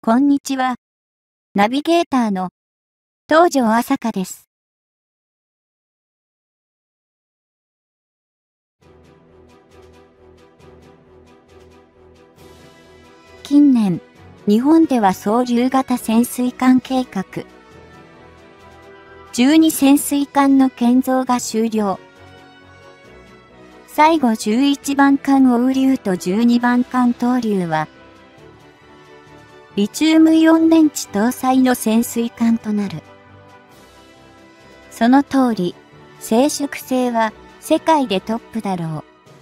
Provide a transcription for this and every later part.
こんにちは。ナビゲーターの東條朝香です。近年、日本では総流型潜水艦計画、12潜水艦の建造が終了。最後11番艦黄龍と12番艦東龍は、リチウムイオン電池搭載の潜水艦となる。その通り、静粛性は世界でトップだろう。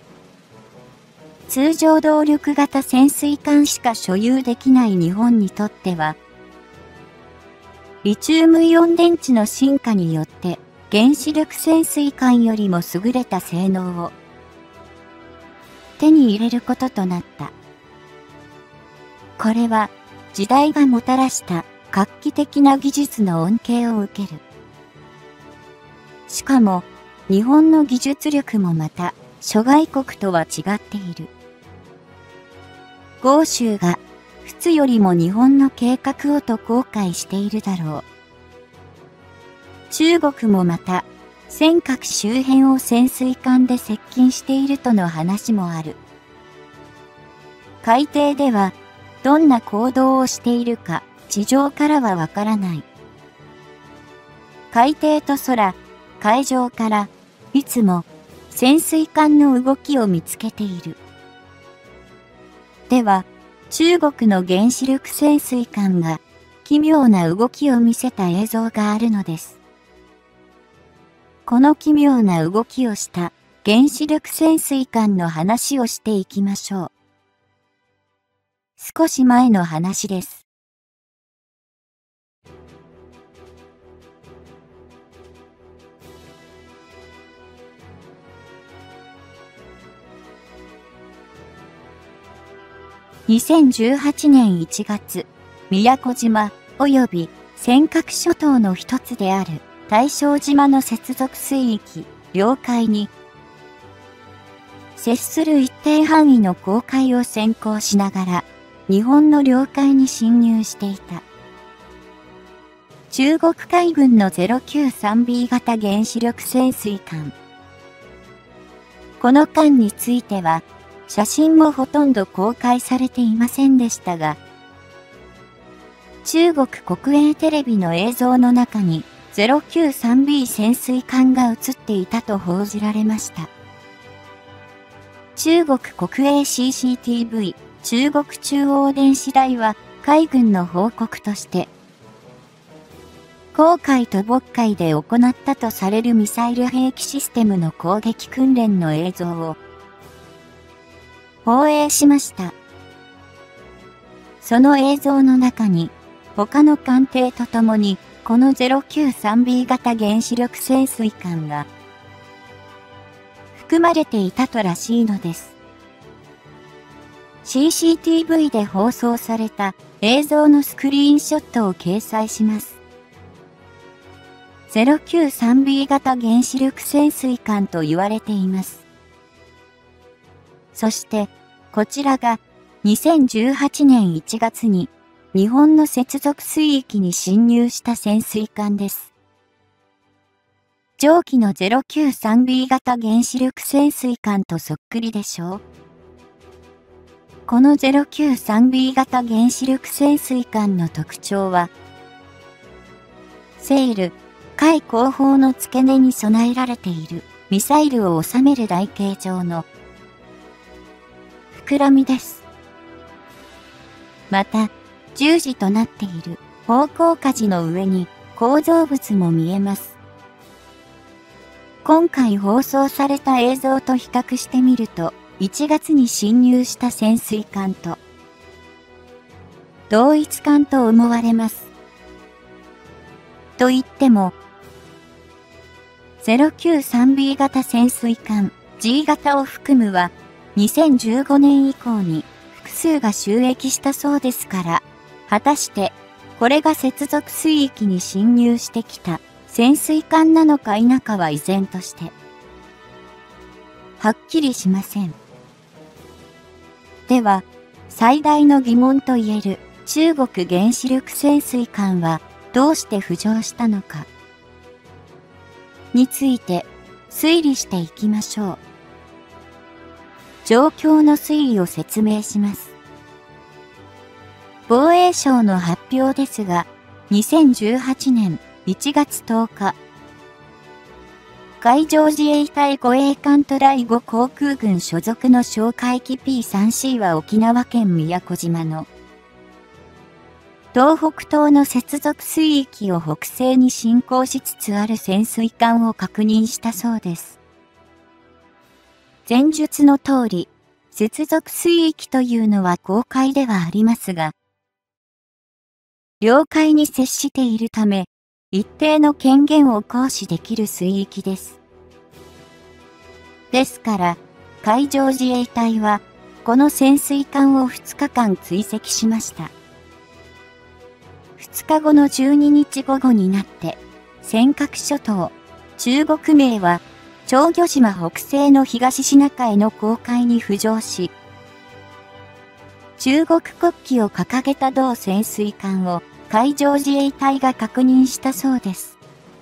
通常動力型潜水艦しか所有できない日本にとっては、リチウムイオン電池の進化によって原子力潜水艦よりも優れた性能を手に入れることとなった。これは時代がもたらした画期的な技術の恩恵を受ける。しかも日本の技術力もまた諸外国とは違っている。豪州が仏よりも日本の計画をと後悔しているだろう。中国もまた尖閣周辺を潜水艦で接近しているとの話もある。海底ではどんな行動をしているか地上からはわからない。海底と空、海上からいつも潜水艦の動きを見つけている。では、中国の原子力潜水艦が奇妙な動きを見せた映像があるのです。この奇妙な動きをした原子力潜水艦の話をしていきましょう。少し前の話です。2018年1月、宮古島及び尖閣諸島の一つである大正島の接続水域、領海に接する一定範囲の公海を先行しながら日本の領海に侵入していた。中国海軍の 093B 型原子力潜水艦。この艦については、写真もほとんど公開されていませんでしたが、中国国営テレビの映像の中に 093B 潜水艦が映っていたと報じられました。中国国営 CCTV 中国中央電視台は海軍の報告として、黄海と渤海で行ったとされるミサイル兵器システムの攻撃訓練の映像を放映しました。その映像の中に他の艦艇とともにこの 093B 型原子力潜水艦が含まれていたとらしいのです。CCTV で放送された映像のスクリーンショットを掲載します。093B 型原子力潜水艦と言われています。そして、こちらが2018年1月に日本の接続水域に侵入した潜水艦です。上記の 093B 型原子力潜水艦とそっくりでしょう。この 093B 型原子力潜水艦の特徴は、セール、海後方の付け根に備えられているミサイルを収める台形状の膨らみです。また、十字となっている方向舵の上に構造物も見えます。今回放送された映像と比較してみると、1月に侵入した潜水艦と同一艦と思われます。と言っても、093B 型潜水艦 G 型を含むは2015年以降に複数が就役したそうですから、果たしてこれが接続水域に侵入してきた潜水艦なのか否かは依然としてはっきりしません。では、最大の疑問と言える中国原子力潜水艦はどうして浮上したのかについて推理していきましょう。状況の推移を説明します。防衛省の発表ですが、2018年1月10日、海上自衛隊護衛艦トライ5航空群所属の哨戒機 P3C は沖縄県宮古島の東北東の接続水域を北西に進行しつつある潜水艦を確認したそうです。前述の通り、接続水域というのは公海ではありますが、領海に接しているため、一定の権限を行使できる水域です。ですから、海上自衛隊は、この潜水艦を2日間追跡しました。2日後の12日午後になって、尖閣諸島、中国名は、長魚島北西の東シナ海の公海に浮上し、中国国旗を掲げた同潜水艦を海上自衛隊が確認したそうです。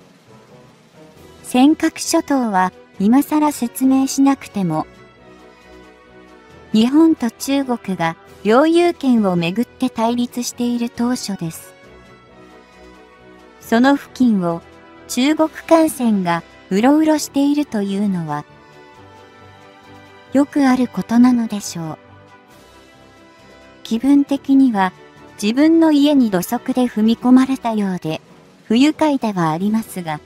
尖閣諸島は今更説明しなくても、日本と中国が領有権をめぐって対立している当初です。その付近を中国艦船がうろうろしているというのは、よくあることなのでしょう。気分的には自分の家に土足で踏み込まれたようで、不愉快ではありますが、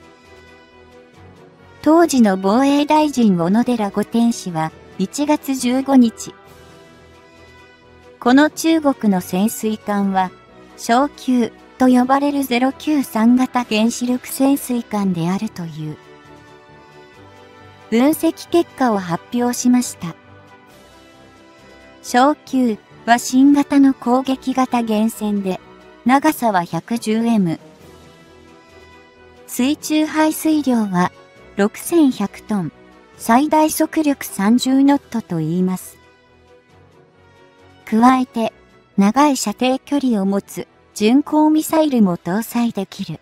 当時の防衛大臣小野寺御殿氏は1月15日、この中国の潜水艦は、小級と呼ばれる093型原子力潜水艦であるという分析結果を発表しました。小級は新型の攻撃型原潜で、長さは 110m。水中排水量は6100トン、最大速力30ノットと言います。加えて、長い射程距離を持つ巡航ミサイルも搭載できる。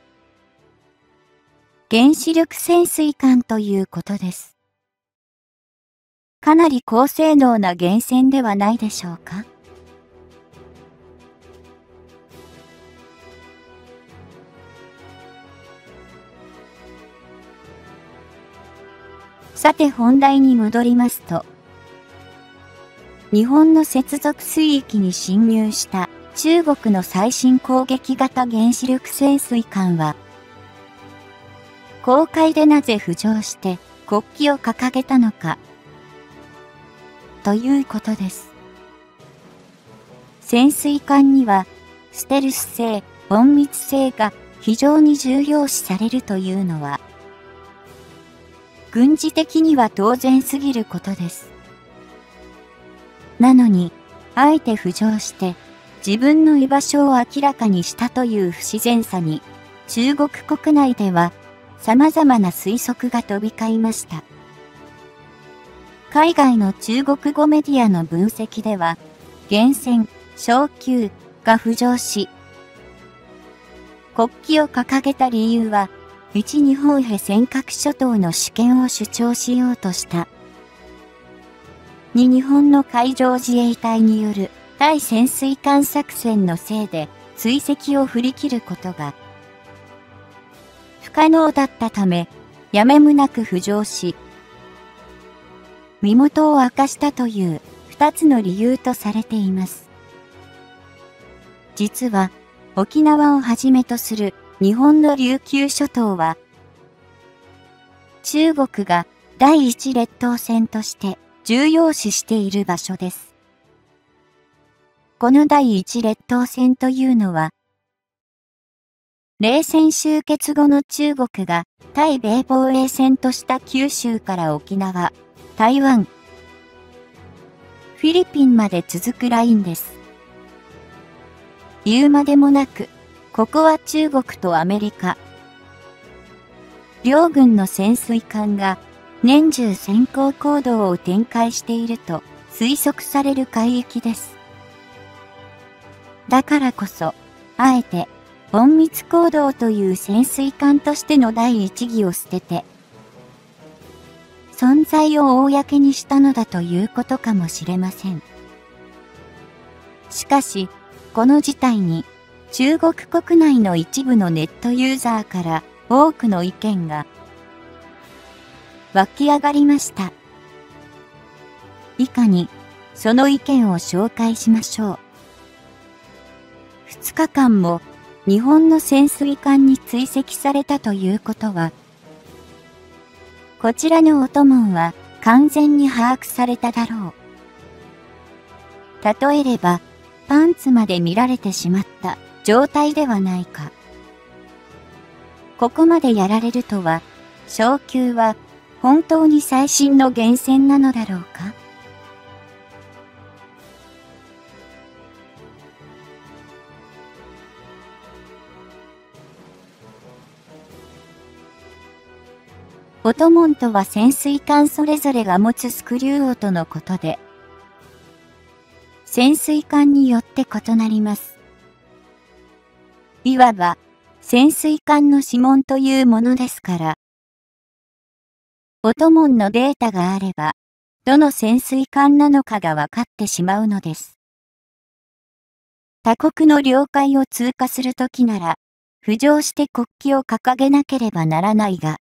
原子力潜水艦ということです。かなり高性能な原潜ではないでしょうか。さて本題に戻りますと、日本の接続水域に侵入した中国の最新攻撃型原子力潜水艦は、公海でなぜ浮上して国旗を掲げたのか、ということです。潜水艦には、ステルス性、隠密性が非常に重要視されるというのは、軍事的には当然すぎることです。なのに、あえて浮上して自分の居場所を明らかにしたという不自然さに、中国国内では様々な推測が飛び交いました。海外の中国語メディアの分析では、原潜、小級が浮上し、国旗を掲げた理由は、一日本へ尖閣諸島の主権を主張しようとした。日本の海上自衛隊による対潜水艦作戦のせいで追跡を振り切ることが不可能だったため、やめむなく浮上し、身元を明かしたという二つの理由とされています。実は沖縄をはじめとする日本の琉球諸島は、中国が第一列島線として重要視している場所です。この第一列島線というのは、冷戦終結後の中国が対米防衛線とした九州から沖縄、台湾、フィリピンまで続くラインです。言うまでもなく、ここは中国とアメリカ、両軍の潜水艦が年中先行行動を展開していると推測される海域です。 だからこそ、あえて、隠密行動という潜水艦としての第一義を捨てて、存在を公にしたのだということかもしれません。しかし、この事態に、中国国内の一部のネットユーザーから多くの意見が湧き上がりました。以下に、その意見を紹介しましょう。2日間も日本の潜水艦に追跡されたということは、こちらのお供は完全に把握されただろう。例えれば、パンツまで見られてしまった状態ではないか。ここまでやられるとは、昇級は本当に最新の源泉なのだろうか。オトモンとは潜水艦それぞれが持つスクリュー音のことで、潜水艦によって異なります。いわば、潜水艦の指紋というものですから、オトモンのデータがあれば、どの潜水艦なのかが分かってしまうのです。他国の領海を通過するときなら、浮上して国旗を掲げなければならないが、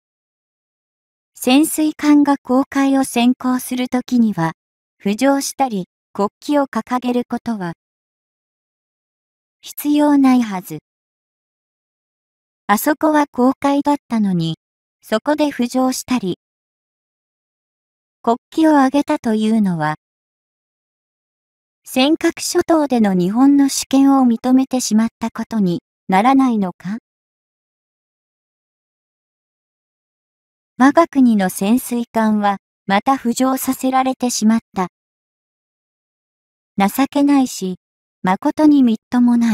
潜水艦が航海を先行するときには、浮上したり国旗を掲げることは必要ないはず。あそこは航海だったのに、そこで浮上したり、国旗を上げたというのは、尖閣諸島での日本の主権を認めてしまったことにならないのか？我が国の潜水艦はまた浮上させられてしまった。情けないし、誠にみっともない。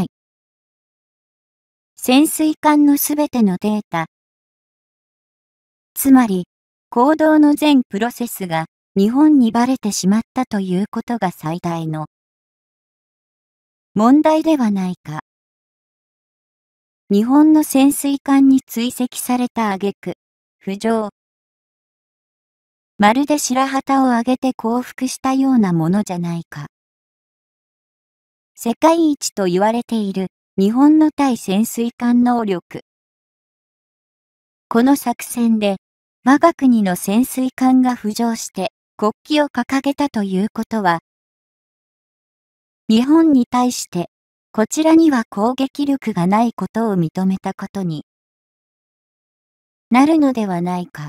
潜水艦のすべてのデータ、つまり、行動の全プロセスが日本にバレてしまったということが最大の問題ではないか。日本の潜水艦に追跡された挙句、浮上。まるで白旗を上げて降伏したようなものじゃないか。世界一と言われている日本の対潜水艦能力。この作戦で我が国の潜水艦が浮上して国旗を掲げたということは、日本に対してこちらには攻撃力がないことを認めたことになるのではないか。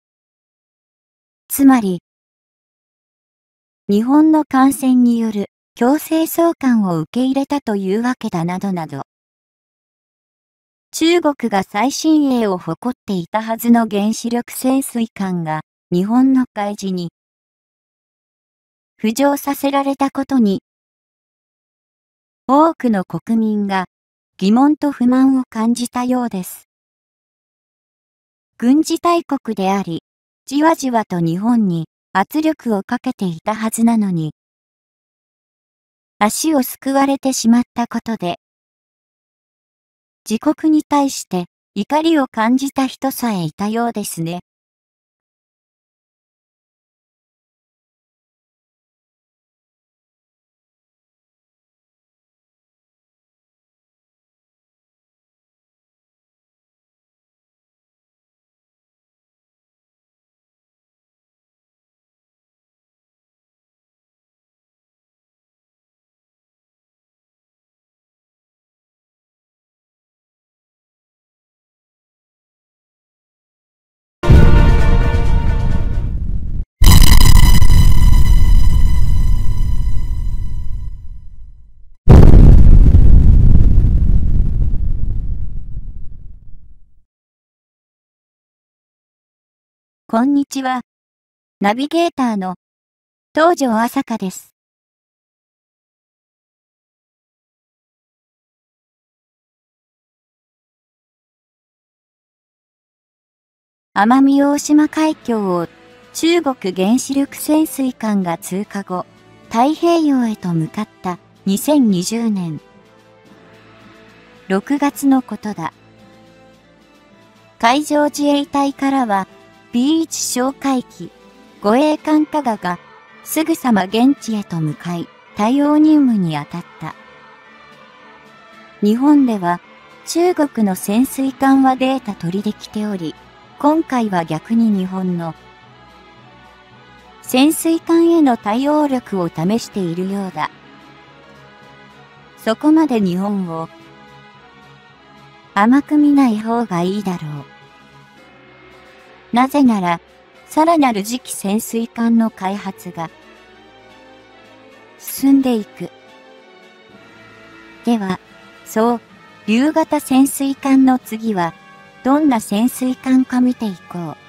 つまり、日本の艦船による強制送還を受け入れたというわけだなどなど。中国が最新鋭を誇っていたはずの原子力潜水艦が日本の海事に浮上させられたことに、多くの国民が疑問と不満を感じたようです。軍事大国であり、じわじわと日本に圧力をかけていたはずなのに、足をすくわれてしまったことで、自国に対して怒りを感じた人さえいたようですね。こんにちは。ナビゲーターの東條朝香です。奄美大島海峡を中国原子力潜水艦が通過後、太平洋へと向かった 2020年6月のことだ。海上自衛隊からは B1 哨戒機、護衛艦加賀がすぐさま現地へと向かい対応任務に当たった。日本では中国の潜水艦はデータ取りできており、今回は逆に日本の潜水艦への対応力を試しているようだ。そこまで日本を甘く見ない方がいいだろう。なぜなら、さらなる次期潜水艦の開発が進んでいく。では、そう、竜型潜水艦の次は、どんな潜水艦か見ていこう。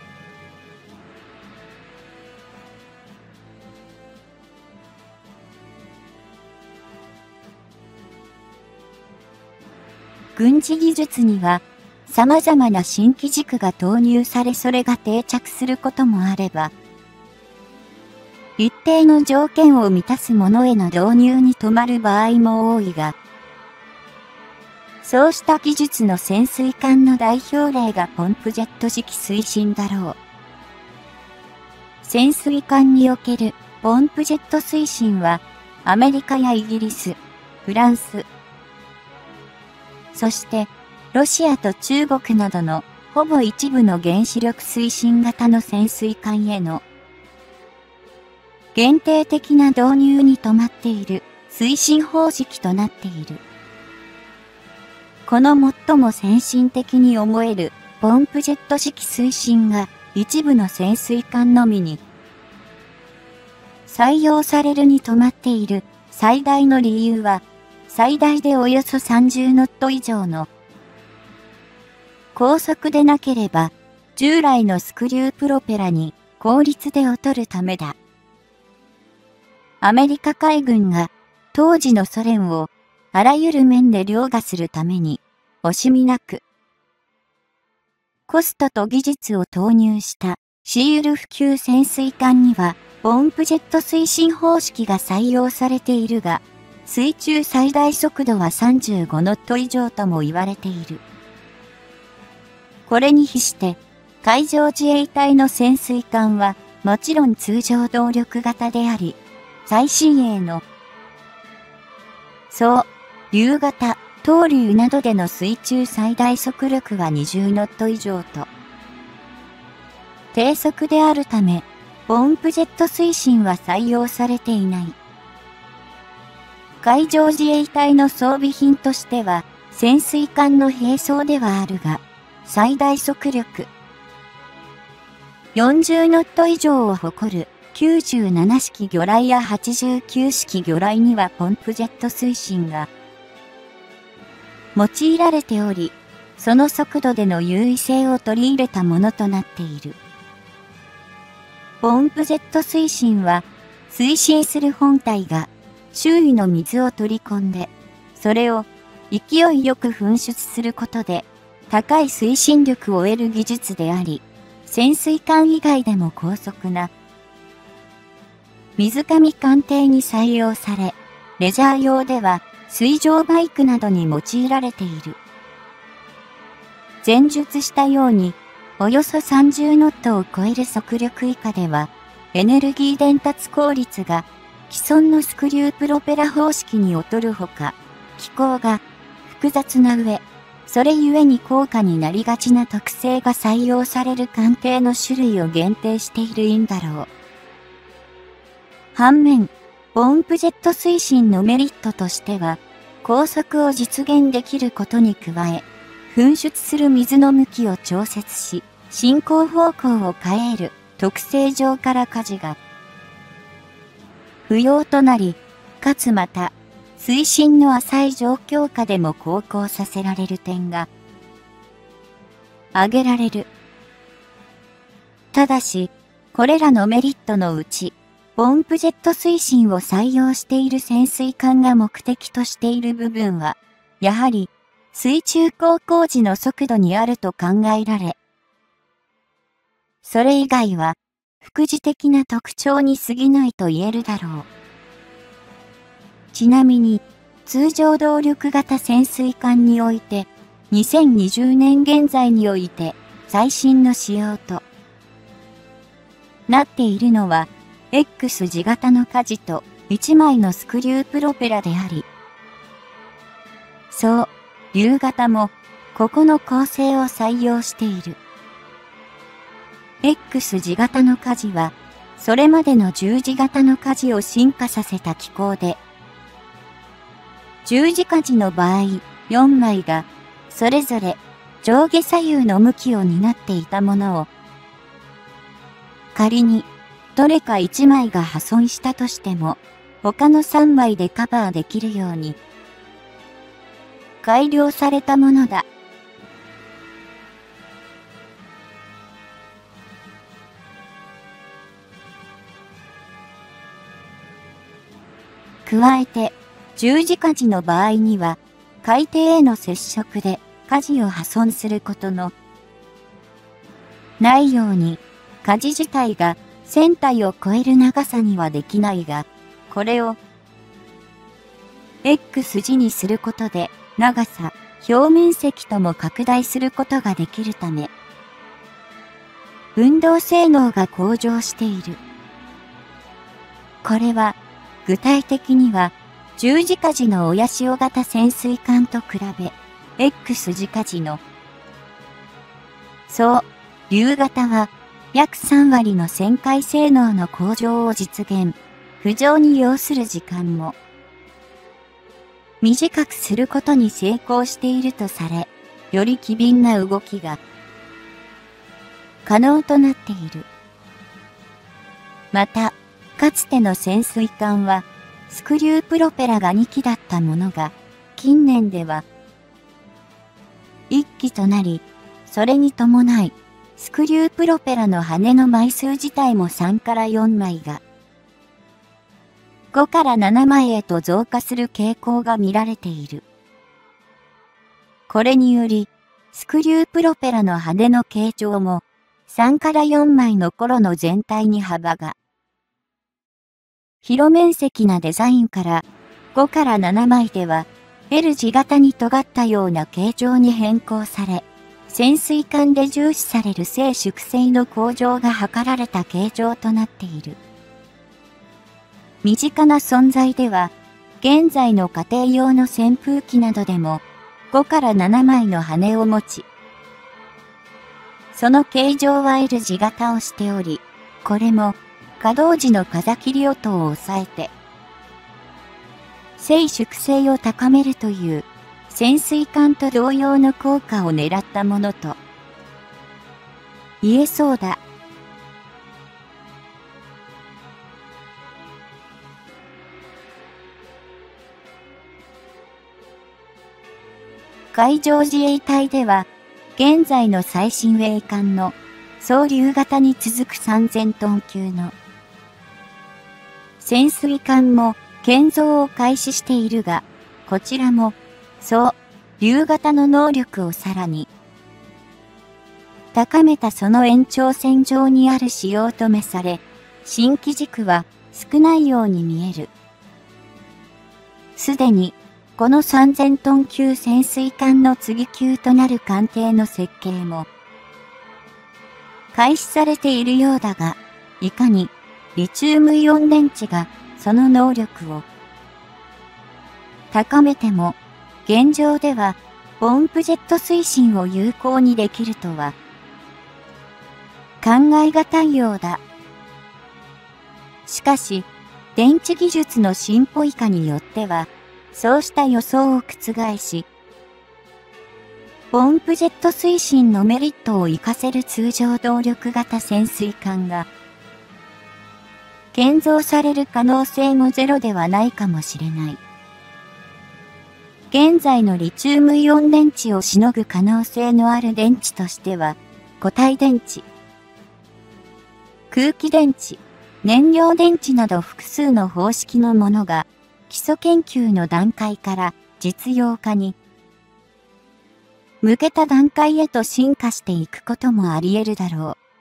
軍事技術には様々な新機軸が投入されそれが定着することもあれば、一定の条件を満たすものへの導入に止まる場合も多いが、そうした技術の潜水艦の代表例がポンプジェット式推進だろう。潜水艦におけるポンプジェット推進はアメリカやイギリス、フランス、そして、ロシアと中国などのほぼ一部の原子力推進型の潜水艦への限定的な導入に止まっている推進方式となっている。この最も先進的に思えるポンプジェット式推進が一部の潜水艦のみに採用されるに止まっている最大の理由は、最大でおよそ30ノット以上の高速でなければ従来のスクリュープロペラに効率で劣るためだ。アメリカ海軍が当時のソ連をあらゆる面で凌駕するために惜しみなくコストと技術を投入したシールフ級潜水艦にはポンプジェット推進方式が採用されているが、水中最大速度は35ノット以上とも言われている。これに比して、海上自衛隊の潜水艦はもちろん通常動力型であり、最新鋭の、そう、竜型、東竜などでの水中最大速力は20ノット以上と、低速であるため、ポンプジェット推進は採用されていない。海上自衛隊の装備品としては、潜水艦の並走ではあるが、最大速力40ノット以上を誇る97式魚雷や89式魚雷にはポンプジェット推進が用いられており、その速度での優位性を取り入れたものとなっている。ポンプジェット推進は、推進する本体が周囲の水を取り込んで、それを勢いよく噴出することで高い推進力を得る技術であり、潜水艦以外でも高速な水上艦艇に採用され、レジャー用では水上バイクなどに用いられている。前述したように、およそ30ノットを超える速力以下では、エネルギー伝達効率が既存のスクリュープロペラ方式に劣るほか、機構が複雑な上、それゆえに高価になりがちな特性が採用される艦艇の種類を限定している因だろう。反面、ポンプジェット推進のメリットとしては、高速を実現できることに加え、噴出する水の向きを調節し、進行方向を変える特性上から舵が不要となり、かつまた、水深の浅い状況下でも航行させられる点が挙げられる。ただし、これらのメリットのうち、ポンプジェット推進を採用している潜水艦が目的としている部分は、やはり水中航行時の速度にあると考えられ、それ以外は、副次的な特徴に過ぎないと言えるだろう。 ちなみに、通常動力型潜水艦において、2020年現在において、最新の仕様となっているのは、X 字型の舵と1枚のスクリュープロペラであり、そう、竜型も、ここの構成を採用している。X 字型の舵は、それまでの十字型の舵を進化させた機構で、十字舵の場合、4枚が、それぞれ上下左右の向きを担っていたものを、仮に、どれか1枚が破損したとしても、他の3枚でカバーできるように、改良されたものだ。加えて、十字舵の場合には、海底への接触で舵を破損することのないように、舵自体が船体を超える長さにはできないが、これを X 字にすることで長さ、表面積とも拡大することができるため、運動性能が向上している。これは、具体的には、十字舵の親潮型潜水艦と比べ、X 字舵の、そう、竜型は、約3割の旋回性能の向上を実現、浮上に要する時間も、短くすることに成功しているとされ、より機敏な動きが、可能となっている。また、かつての潜水艦は、スクリュープロペラが2機だったものが、近年では、1機となり、それに伴い、スクリュープロペラの羽の枚数自体も3から4枚が、5から7枚へと増加する傾向が見られている。これにより、スクリュープロペラの羽の形状も、3から4枚の頃の全体に幅が、広面積なデザインから5から7枚では L 字型に尖ったような形状に変更され、潜水艦で重視される静粛性の向上が図られた形状となっている。身近な存在では、現在の家庭用の扇風機などでも5から7枚の羽を持ち、その形状は L 字型をしており、これも稼働時の風切り音を抑えて、静粛性を高めるという潜水艦と同様の効果を狙ったものと言えそうだ。海上自衛隊では、現在の最新鋭艦の総竜型に続く3000トン級の潜水艦も建造を開始しているが、こちらも、そう、竜型の能力をさらに高めたその延長線上にある仕様とめされ、新機軸は少ないように見える。すでに、この3000トン級潜水艦の次級となる艦艇の設計も開始されているようだが、いかにリチウムイオン電池がその能力を高めても、現状ではポンプジェット推進を有効にできるとは考えがたいようだ。しかし、電池技術の進歩以下によっては、そうした予想を覆し、ポンプジェット推進のメリットを活かせる通常動力型潜水艦が、建造される可能性もゼロではないかもしれない。現在のリチウムイオン電池をしのぐ可能性のある電池としては、固体電池、空気電池、燃料電池など複数の方式のものが、基礎研究の段階から実用化に向けた段階へと進化していくこともあり得るだろう。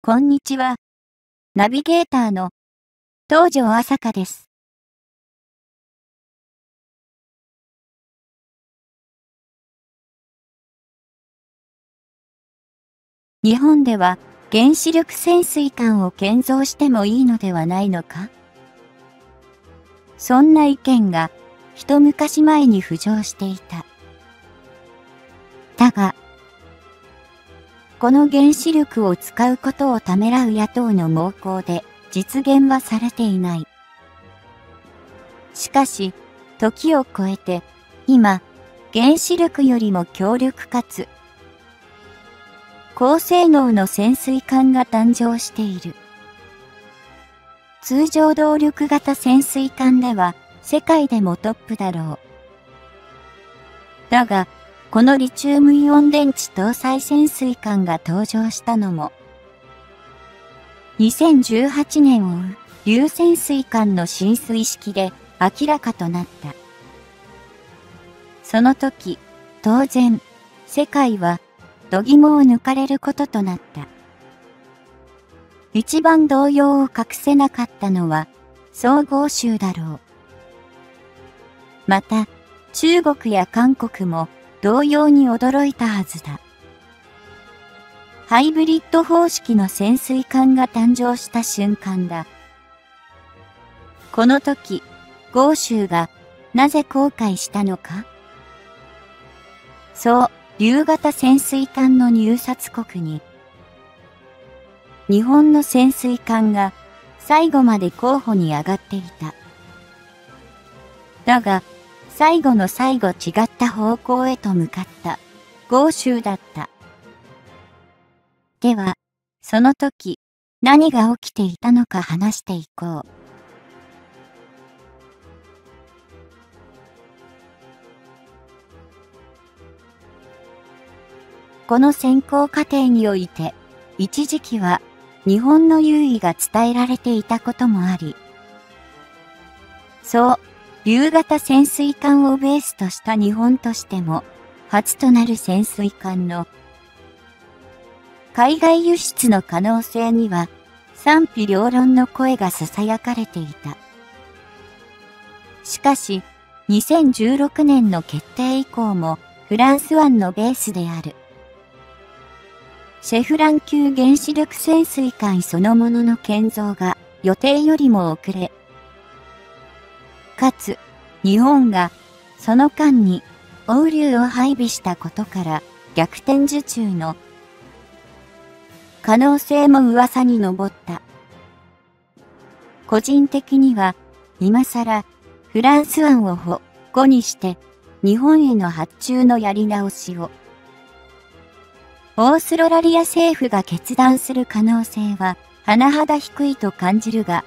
こんにちは。ナビゲーターの東條朝香です。日本では原子力潜水艦を建造してもいいのではないのか？そんな意見が一昔前に浮上していた。だが、この原子力を使うことをためらう野党の猛攻で実現はされていない。しかし、時を超えて、今、原子力よりも強力かつ、高性能の潜水艦が誕生している。通常動力型潜水艦では世界でもトップだろう。だが、このリチウムイオン電池搭載潜水艦が登場したのも、2018年を追う硫潜水艦の進水式で明らかとなった。その時、当然、世界は度肝を抜かれることとなった。一番動揺を隠せなかったのは、曹豪州だろう。また、中国や韓国も同様に驚いたはずだ。ハイブリッド方式の潜水艦が誕生した瞬間だ。この時、豪州がなぜ後悔したのか？そう、竜型潜水艦の入札国に、日本の潜水艦が最後まで候補に上がっていた。だが、最後の最後違った方向へと向かった豪州だった。では、その時何が起きていたのか話していこう。この選考過程において、一時期は日本の優位が伝えられていたこともあり、そう、竜型潜水艦をベースとした日本としても、初となる潜水艦の海外輸出の可能性には賛否両論の声が囁かれていた。しかし、2016年の決定以降もフランス湾のベースであるシェフラン級原子力潜水艦そのものの建造が予定よりも遅れ、かつ、日本がその間に欧流を配備したことから逆転受注の可能性も噂に上った。個人的には今更フランス湾を保護にして日本への発注のやり直しをオーストラリア政府が決断する可能性は甚だ低いと感じるが、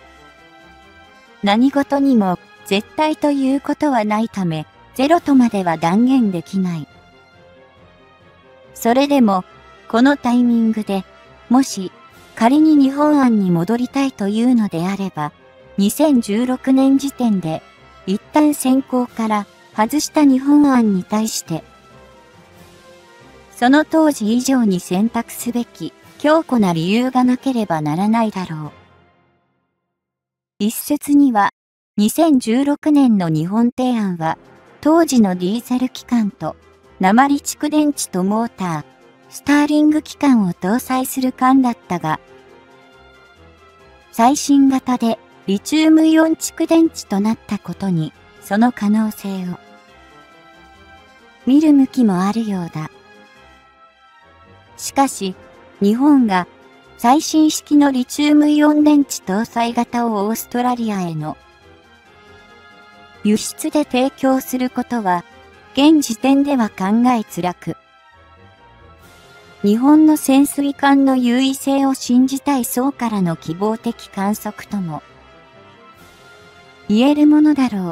何事にも絶対ということはないため、ゼロとまでは断言できない。それでも、このタイミングで、もし仮に日本案に戻りたいというのであれば、2016年時点で一旦選考から外した日本案に対して、その当時以上に選択すべき強固な理由がなければならないだろう。一説には、2016年の日本提案は、当時のディーゼル機関と鉛蓄電池とモーター、スターリング機関を搭載する艦だったが、最新型でリチウムイオン蓄電池となったことに、その可能性を見る向きもあるようだ。しかし、日本が最新式のリチウムイオン電池搭載型をオーストラリアへの輸出で提供することは、現時点では考えづらく、日本の潜水艦の優位性を信じたい層からの希望的観測とも言えるものだろう。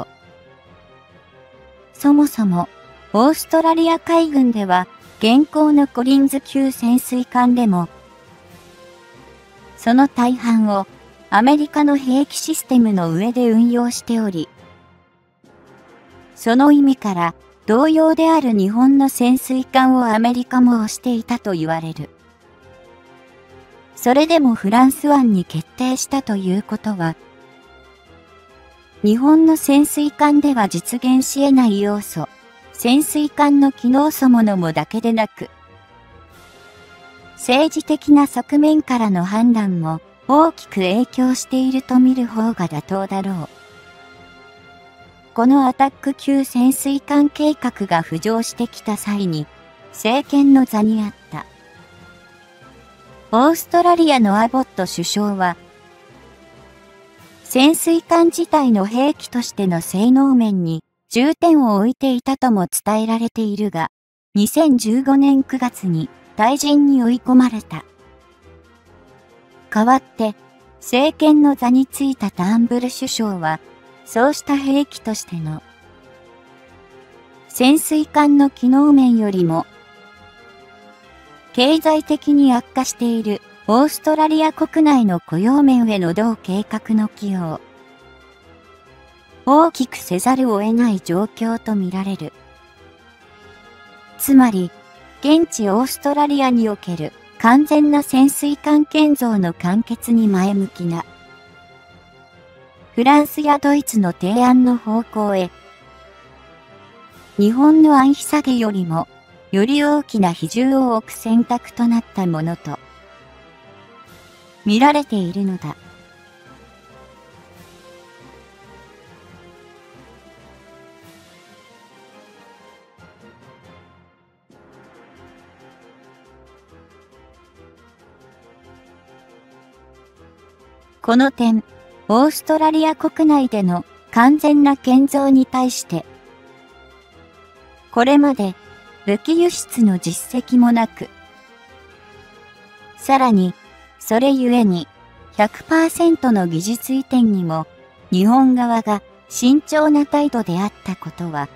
そもそも、オーストラリア海軍では、現行のコリンズ級潜水艦でも、その大半をアメリカの兵器システムの上で運用しており、その意味から同様である日本の潜水艦をアメリカも推していたと言われる。 それでもフランス湾に決定したということは、日本の潜水艦では実現し得ない要素、潜水艦の機能そのものだけでなく、政治的な側面からの判断も大きく影響していると見る方が妥当だろう。このアタック級潜水艦計画が浮上してきた際に、政権の座にあった。オーストラリアのアボット首相は、潜水艦自体の兵器としての性能面に重点を置いていたとも伝えられているが、2015年9月に退陣に追い込まれた。代わって、政権の座についたターンブル首相は、そうした兵器としての潜水艦の機能面よりも、経済的に悪化しているオーストラリア国内の雇用面への同計画の寄与を大きくせざるを得ない状況とみられる。つまり、現地オーストラリアにおける完全な潜水艦建造の完結に前向きな、フランスやドイツの提案の方向へ、日本の安否下げよりも、より大きな比重を置く選択となったものと、見られているのだ。この点、オーストラリア国内での完全な建造に対して、これまで武器輸出の実績もなく、さらに、それゆえに 100% の技術移転にも日本側が慎重な態度であったことは、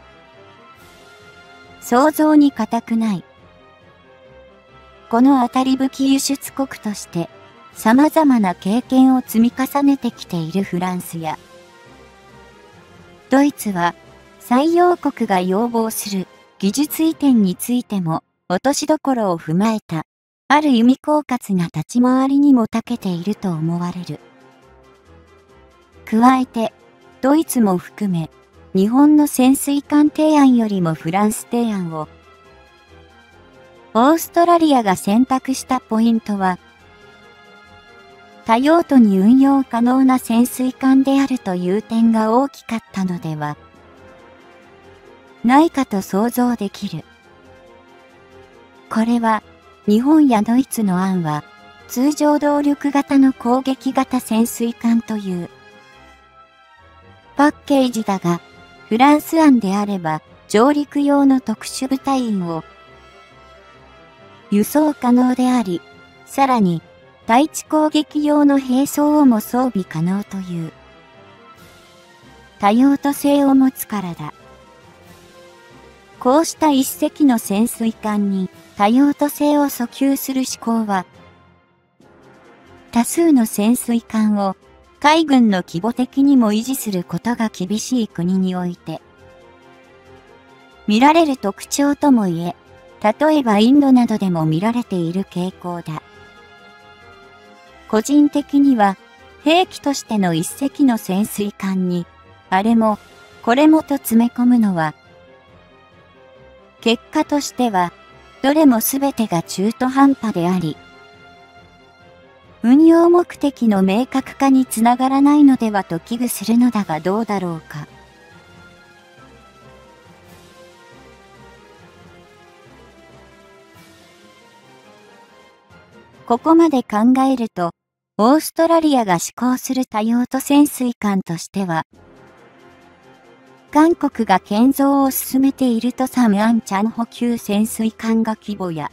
想像に難くない。このあたり武器輸出国として、様々な経験を積み重ねてきているフランスや、ドイツは採用国が要望する技術移転についても落としどころを踏まえた、ある意味狡猾な立ち回りにも長けていると思われる。加えて、ドイツも含め、日本の潜水艦提案よりもフランス提案を、オーストラリアが選択したポイントは、多用途に運用可能な潜水艦であるという点が大きかったのではないかと想像できる。これは日本やドイツの案は通常動力型の攻撃型潜水艦というパッケージだが、フランス案であれば上陸用の特殊部隊員を輸送可能であり、さらに対地攻撃用の兵装をも装備可能という多用途性を持つからだ。こうした一隻の潜水艦に多用途性を訴求する思考は、多数の潜水艦を海軍の規模的にも維持することが厳しい国において見られる特徴とも言え、例えばインドなどでも見られている傾向だ。個人的には、兵器としての一隻の潜水艦に、あれも、これもと詰め込むのは、結果としては、どれもすべてが中途半端であり、運用目的の明確化につながらないのではと危惧するのだがどうだろうか。ここまで考えると、オーストラリアが施行する多用途潜水艦としては、韓国が建造を進めているトサムアンチャン補給潜水艦が規模や、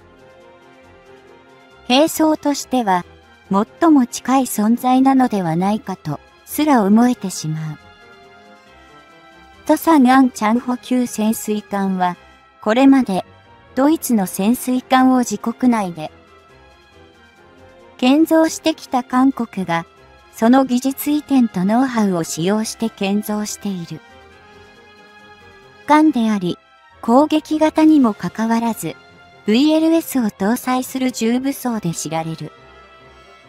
兵装としては、最も近い存在なのではないかと、すら思えてしまう。トサムアンチャン補給潜水艦は、これまで、ドイツの潜水艦を自国内で、建造してきた韓国が、その技術移転とノウハウを使用して建造している。艦であり、攻撃型にもかかわらず、VLS を搭載する重武装で知られる。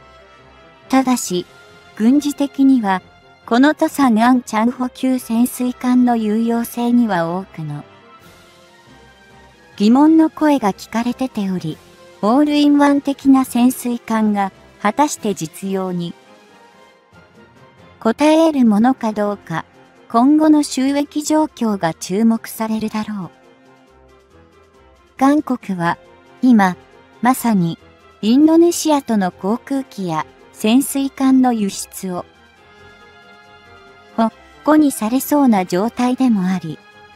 ただし、軍事的には、このトサンアンチャン補給潜水艦の有用性には多くの疑問の声が聞かれてており、オールインワン的な潜水艦が果たして実用に応え得るものかどうか、今後の収益状況が注目されるだろう。韓国は今、まさにインドネシアとの航空機や潜水艦の輸出を保にされそうな状態でもあり、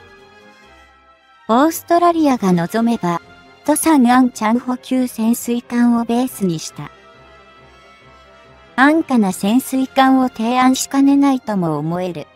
オーストラリアが望めば、トサンアンチャン補給潜水艦をベースにした安価な潜水艦を提案しかねないとも思える。